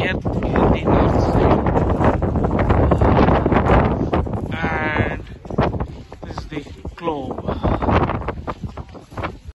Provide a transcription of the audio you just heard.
earth in the north side, and this is the clove.